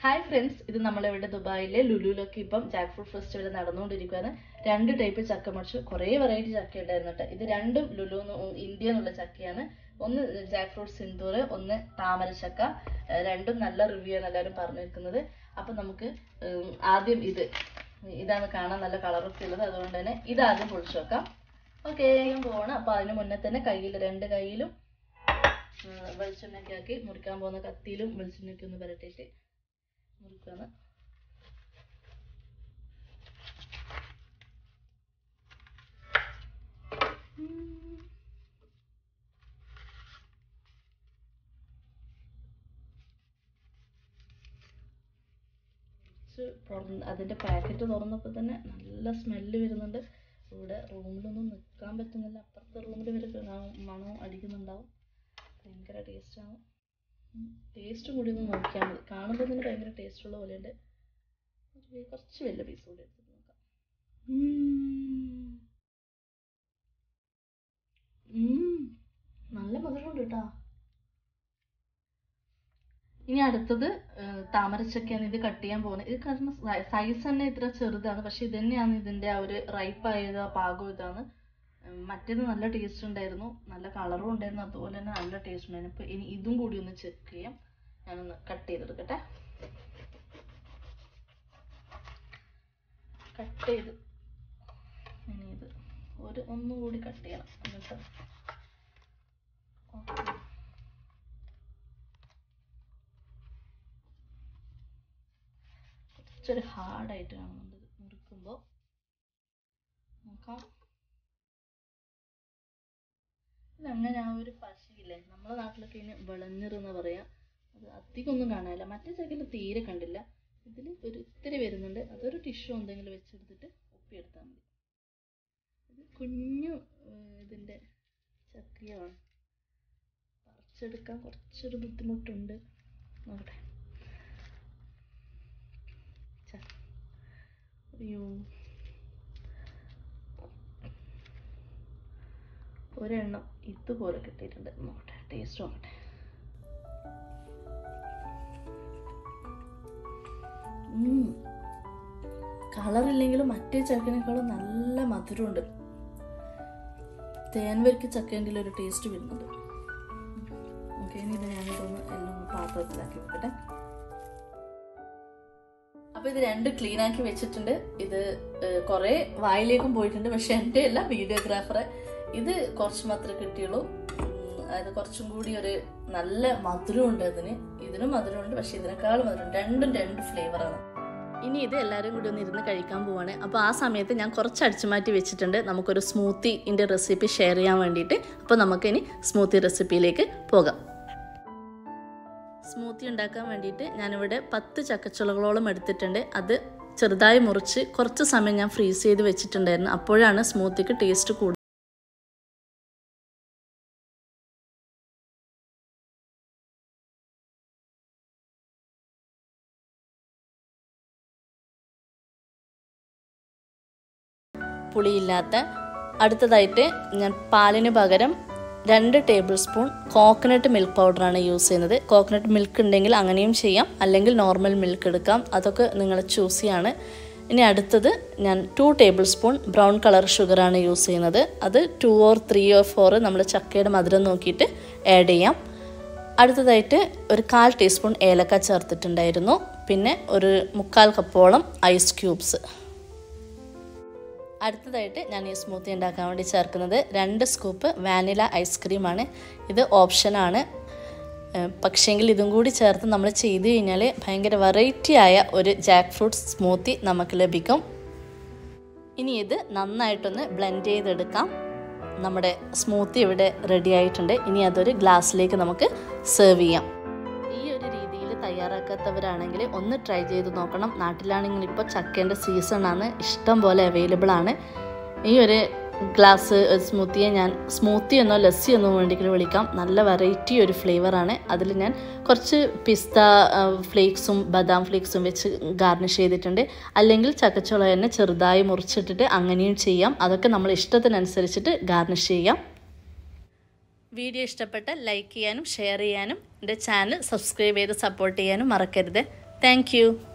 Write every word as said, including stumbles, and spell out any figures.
Hi friends, this is Dubai, Lulu Jackfruit Festival. Two types of chakka much, Korea variety chakka. This is Lulu Indian chakka. One jackfruit sindure, one tamara chakka. Random nalla review and another parnakana. Upon the Muke Adim either. Ida Kana, nalla color of filler, other Ida Adim Pulshaka. Okay, I'm going up. I know Monatana Kail and the Kailu. Velchanaki, Murkambona Katilum, Velchanak in the Veritati. Murkana. അതിന്റെ packet തുറന്നപ്പോൾ തന്നെ നല്ല smell വരുന്നുണ്ട്. ഇവിടെ റൂമിലൊന്നും നിൽക്കാൻ പറ്റുന്നില്ല. അപ്പുറത്തെ റൂമിൽ വരെ മണം അടിക്കുന്നുണ്ടാവും. ഭയങ്കര ടേസ്റ്റ് ആണ്. ടേസ്റ്റ് കൂടി ഒന്ന് നോക്കിയാൽ മതി. കാണുമ്പോൾ തന്നെ ഭയങ്കര ടേസ്റ്റ് ഉള്ള പോലെയുണ്ട്. കുറച്ച് വലിയ പീസ് കൂടി എടുത്തിട്ട് നോക്കാം. നല്ല മധുരമുണ്ട് കേട്ടോ. ഇനി അടുത്തത് താമരച്ചക്കയാണ്. ഇത് കട്ട് ചെയ്യാൻ പോകുന്നത്. ഇത് കാരണം സൈസ് തന്നെ ഇത്ര ചെറുതാണ്, പക്ഷെ ഇത് തന്നെയാണ് ഇതിന്റെ ആ ഒരു റൈപ്പ് ആയത്, പാകം ഇതാണ്. മറ്റേത് നല്ല ടേസ്റ്റ് ഉണ്ടായിരുന്നു, നല്ല കളറും ഉണ്ടായിരുന്നു, അതുപോലെ തന്നെ നല്ല ടേസ്റ്റ് ഉണ്ടായിരുന്നു. ഇപ്പൊ ഇനി ഇതും കൂടി ഒന്ന് ചെക്ക് ചെയ്യാം. ഞാനൊന്ന് കട്ട് ചെയ്തെടുക്കട്ടെ. കട്ട് ചെയ്ത് ഇനി ഇത് ഒരു ഒന്നുകൂടി കട്ട് ചെയ്യണം. എന്നിട്ട് കുറച്ചൊരു ഹാർഡായിട്ട് കാണുന്നുണ്ട് മുറിക്കുമ്പോൾ. നോക്കാം. അങ്ങനെ ആ ഒരു പശയില്ലേ, നമ്മുടെ നാട്ടിലൊക്കെ ഇതിന് വിളഞ്ഞിറെന്ന് പറയാം. അത് അധികം ഒന്നും കാണാനില്ല. മറ്റേ ചക്കയിൽ തീരെ കണ്ടില്ല. ഇതിൽ ഒരു ഇത്തിരി വരുന്നുണ്ട്. അതൊരു ടിഷ്യൂ എന്തെങ്കിലും വെച്ചെടുത്തിട്ട് ഒപ്പിയെടുത്താൽ മതി. ഇത് കുഞ്ഞു ഇതിൻ്റെ ചക്കയാണ്. പറിച്ചെടുക്കാൻ കുറച്ചൊരു ബുദ്ധിമുട്ടുണ്ട്. നോക്കട്ടെ. അയ്യോ, ഒരെണ്ണം ഇതുപോലെ കിട്ടിയിട്ടുണ്ട്. നോക്കട്ടെ, ടേസ്റ്റ് നോക്കട്ടെ. കളറില്ലെങ്കിലും മറ്റേ ചക്കനേക്കാളും നല്ല മധുരമുണ്ട്. തേൻ വരിക്ക ചക്കേൻ്റെ ഒരു ടേസ്റ്റ് വരുന്നുണ്ട്. ഓക്കെ, ഇനി ഇത് ഞാനിതൊന്ന് എല്ലാം പാത്രത്തിലാക്കി വെക്കട്ടെ. അപ്പൊ ഇത് രണ്ട് ക്ലീൻ ആക്കി വെച്ചിട്ടുണ്ട്. ഇത് കുറെ വായിലേക്കും പോയിട്ടുണ്ട്, പക്ഷെ എൻ്റെ അല്ല, വീഡിയോഗ്രാഫറെ. ഇത് കുറച്ച് മാത്രമേ കിട്ടിയുള്ളൂ. അത് കുറച്ചും കൂടി ഒരു നല്ല മധുരം ഉണ്ട് അതിന്. ഇതിനും മധുരമുണ്ട്, പക്ഷെ ഇതിനേക്കാളും മധുരം. രണ്ടും രണ്ട് ഫ്ലേവറാണ്. ഇനി ഇത് എല്ലാവരും കൂടി ഒന്ന് ഇരുന്ന് കഴിക്കാൻ പോവാണ്. അപ്പോൾ ആ സമയത്ത് ഞാൻ കുറച്ച് അടിച്ചു മാറ്റി വെച്ചിട്ടുണ്ട് നമുക്കൊരു സ്മൂത്തിൻ്റെ റെസിപ്പി ഷെയർ ചെയ്യാൻ വേണ്ടിയിട്ട്. അപ്പോൾ നമുക്കിനി സ്മൂത്തി റെസിപ്പിയിലേക്ക് പോകാം. സ്മൂത്തി ഉണ്ടാക്കാൻ വേണ്ടിയിട്ട് ഞാനിവിടെ പത്ത് ചക്കച്ചുളകളോളം എടുത്തിട്ടുണ്ട്. അത് ചെറുതായി മുറിച്ച് കുറച്ച് സമയം ഞാൻ ഫ്രീസ് ചെയ്ത് വെച്ചിട്ടുണ്ടായിരുന്നു. അപ്പോഴാണ് സ്മൂത്തിക്ക് ടേസ്റ്റ് കൂടുതൽ. പുളിയില്ലാത്ത. അടുത്തതായിട്ട് ഞാൻ പാലിന് പകരം രണ്ട് ടേബിൾ സ്പൂൺ കോക്കനട്ട് മിൽക്ക് പൗഡറാണ് യൂസ് ചെയ്യുന്നത്. കോക്കനട്ട് മിൽക്ക് ഉണ്ടെങ്കിൽ അങ്ങനെയും ചെയ്യാം, അല്ലെങ്കിൽ നോർമൽ മിൽക്ക് എടുക്കാം. അതൊക്കെ നിങ്ങൾ ചൂസ് ചെയ്യാണ്. ഇനി അടുത്തത് ഞാൻ two tablespoon brown colour ഷുഗറാണ് യൂസ് ചെയ്യുന്നത്. അത് two or three or four നമ്മൾ ചക്കയുടെ മധുരം നോക്കിയിട്ട് ആഡ് ചെയ്യാം. അടുത്തതായിട്ട് ഒരു കാൽ ടീസ്പൂൺ ഏലക്ക ചേർത്തിട്ടുണ്ടായിരുന്നു. പിന്നെ ഒരു മുക്കാൽ കപ്പോളം ഐസ് ക്യൂബ്സ്. അടുത്തതായിട്ട് ഞാൻ ഈ സ്മൂത്തി ഉണ്ടാക്കാൻ വേണ്ടി ചേർക്കുന്നത് രണ്ട് സ്കൂപ്പ് വാനില ഐസ്ക്രീമാണ്. ഇത് ഓപ്ഷനാണ്, പക്ഷേങ്കിൽ ഇതും കൂടി ചേർത്ത് നമ്മൾ ചെയ്ത് കഴിഞ്ഞാൽ ഭയങ്കര വെറൈറ്റി ആയ ഒരു ജാക്ക് ഫ്രൂട്ട് സ്മൂത്തി നമുക്ക് ലഭിക്കും. ഇനി ഇത് നന്നായിട്ടൊന്ന് ബ്ലെൻഡ് ചെയ്തെടുക്കാം. നമ്മുടെ സ്മൂത്തി ഇവിടെ റെഡി ആയിട്ടുണ്ട്. ഇനി അതൊരു ഗ്ലാസ്സിലേക്ക് നമുക്ക് സെർവ് ചെയ്യാം. തയ്യാറാക്കാത്തവരാണെങ്കിൽ ഒന്ന് ട്രൈ ചെയ്ത് നോക്കണം. നാട്ടിലാണെങ്കിൽ ഇപ്പോൾ ചക്കേൻ്റെ സീസണാണ്, ഇഷ്ടം പോലെ അവൈലബിൾ ആണ്. ഈ ഒരു ഗ്ലാസ് സ്മൂത്തിയെ ഞാൻ സ്മൂത്തി എന്നോ ലസ്സി എന്നോ വേണ്ടിയിട്ട് വിളിക്കാം. നല്ല വെറൈറ്റി ഒരു ഫ്ലേവറാണ്. അതിൽ ഞാൻ കുറച്ച് പിസ്ത ഫ്ലേക്സും ബദാം ഫ്ലേക്സും വെച്ച് ഗാർണിഷ് ചെയ്തിട്ടുണ്ട്. അല്ലെങ്കിൽ ചക്കച്ചുള തന്നെ ചെറുതായി മുറിച്ചിട്ടിട്ട് അങ്ങനെയും ചെയ്യാം. അതൊക്കെ നമ്മൾ ഇഷ്ടത്തിനനുസരിച്ചിട്ട് ഗാർണിഷ് ചെയ്യാം. വീഡിയോ ഇഷ്ടപ്പെട്ടാൽ ലൈക്ക് ചെയ്യാനും ഷെയർ ചെയ്യാനും എൻ്റെ ചാനൽ സബ്സ്ക്രൈബ് ചെയ്ത് സപ്പോർട്ട് ചെയ്യാനും മറക്കരുത്. Thank U.